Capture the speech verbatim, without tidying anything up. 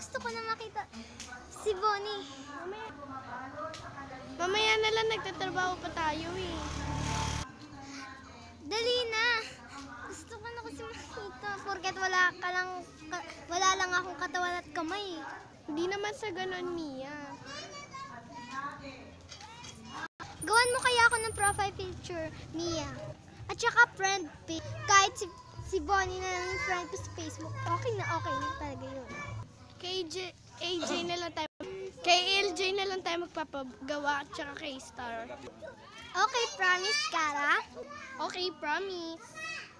Gusto ko na makita si Bonnie. Mamaya, mamaya na lang, nagtatrabaho pa tayo eh. Dali na. Gusto ko na kasi makita. Porket wala ka lang, ka- wala lang akong katawan at kamay. Hindi naman sa ganon, Mia. Gawan mo kaya ako ng profile picture, Mia. At saka friend pic. Kahit si, si Bonnie na lang yung friend ko sa Facebook, okay na okay na talaga yun. Kay J, A J na lang tayo. Kay L J na lang tayo magpapagawa at saka kay Star. Okay, promise, Kara? Okay, promise.